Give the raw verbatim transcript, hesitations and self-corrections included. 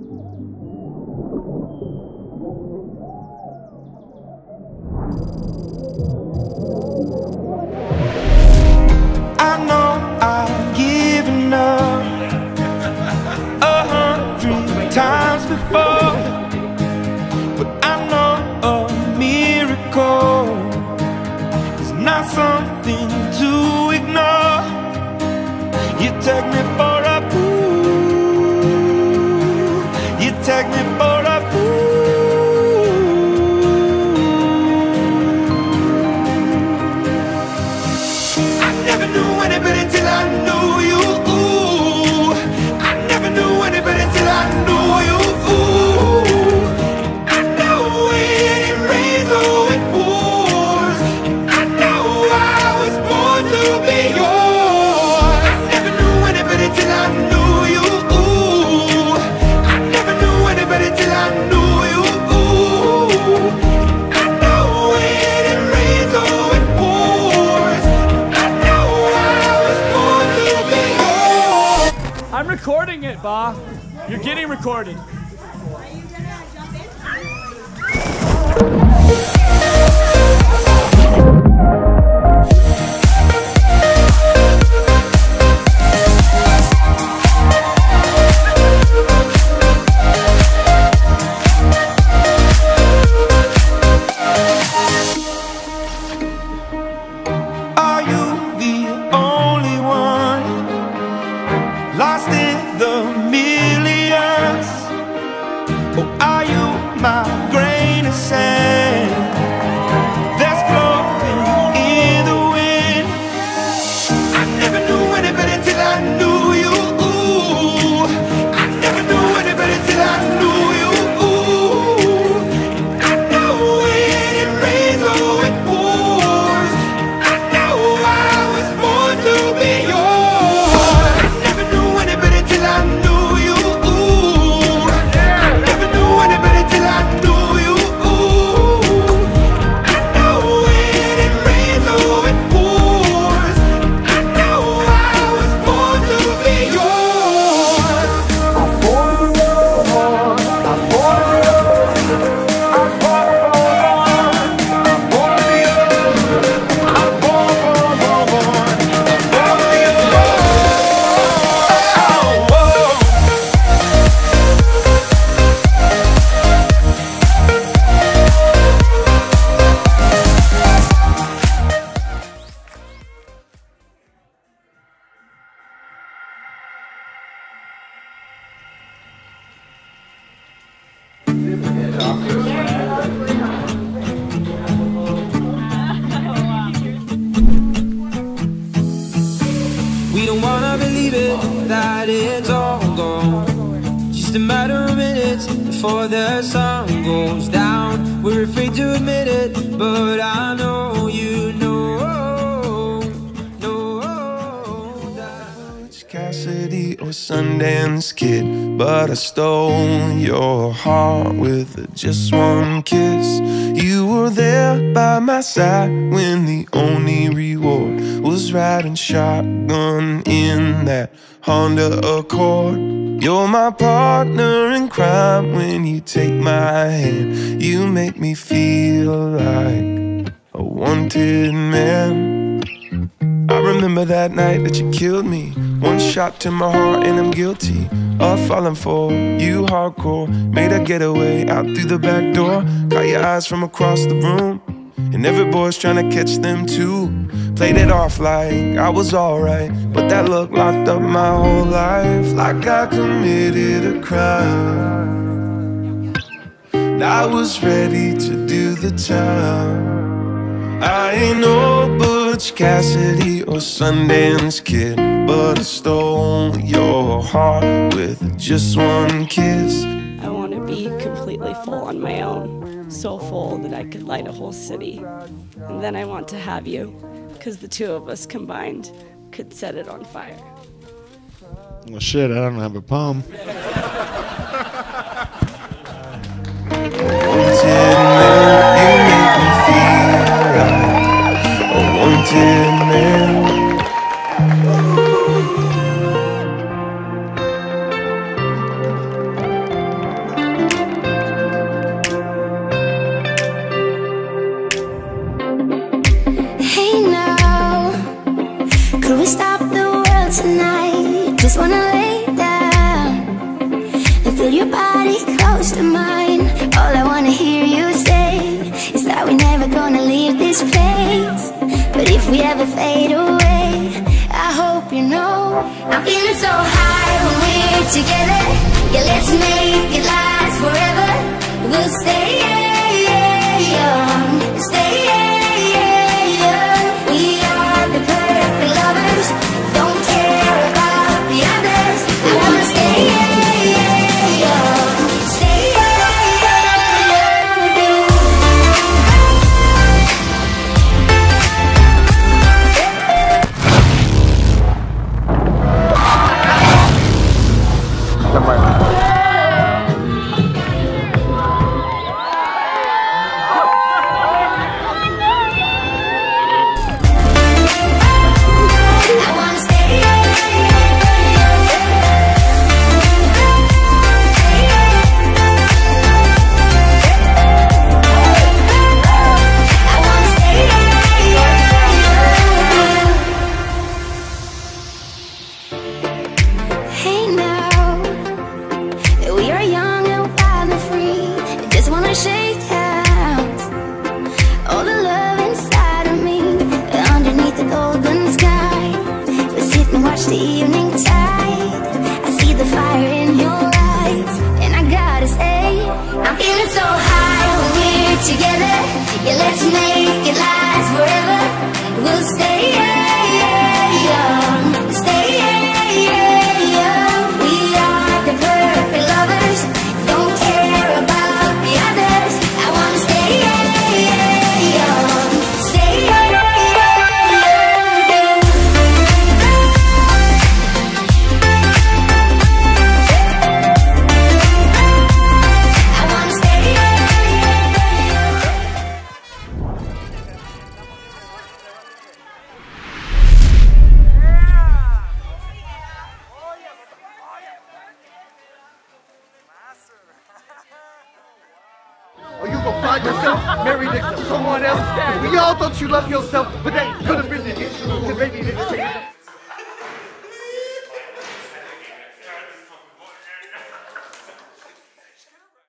I know I've given up a hundred times before, but I know a miracle is not something to ignore. You take me for a fool, you take me for a fool. I never knew anybody till I knew you. I never knew anybody till I knew you. I know when it rains or it pours, I know I was born to be yours. I never knew anybody till I knew you. I never knew anybody till I knew you. I know when it rains or it pours, I know I was born to be yours. I'm recording it, Bah. You're getting recorded. Are you the only one lost in the millions? Or are you my grain of sand that's blowing in the wind? I never knew anybody till I knew you. I never knew anybody till I knew you. I know when it rains or it pours, I know I was born to be yours. I never knew anybody till I knew you. I never knew anybody till I knew you. I know when it rains or it pours, I know I was born to be yours. I'm born to love, I'm born to love, I'm born, I'm born to yours. I'm born, born, born, born, I'm born to yours. Oh, whoa. We don't wanna believe it, that it's all gone. Just a matter of minutes before the sun goes down. We're afraid to admit it, but I know you know, know that. Butch Cassidy or Sundance Kid, but I stole your heart with just one kiss. You were there by my side when the only reward was riding shotgun in that Honda Accord. You're my partner in crime when you take my hand. You make me feel like a wanted man. I remember that night that you killed me. One shot to my heart and I'm guilty of falling for you hardcore. Made a getaway out through the back door. Caught your eyes from across the room, and every boy's trying to catch them too. Played it off like I was alright, but that look locked up my whole life. Like I committed a crime, I was ready to do the time. I ain't no Butch Cassidy or Sundance Kid, but I stole your heart with just one kiss. I want to be completely full on my own, so full that I could light a whole city. And then I want to have you, because the two of us combined could set it on fire. Well, shit, I don't have a poem. Wanted man, you make me feel like a wanted man. Could we stop the world tonight? Just wanna lay down and feel your body close to mine. All I wanna hear you say is that we're never gonna leave this place. But if we ever fade away, I hope you know I'm feeling so high when we're together. Yeah, let's make it last forever. We'll stay young, stay young. We are the perfect lovers, don't care about the others. I wanna stay young, stay young with you. Shake hands, all the love inside of me, underneath the golden sky. We sit and watch the evening tide. I see the fire in your eyes, and I gotta say, I'm feeling so high when we're together. Yeah, let's make it last forever. We'll stay young, stay young. We are the perfect lovers, don't care about the others. I wanna stay young, stay young with you. I wanna stay young. Or you gonna find yourself married next to someone else. We all thought you loved yourself, but that could have been the issue. Cause maybe they didn't take it.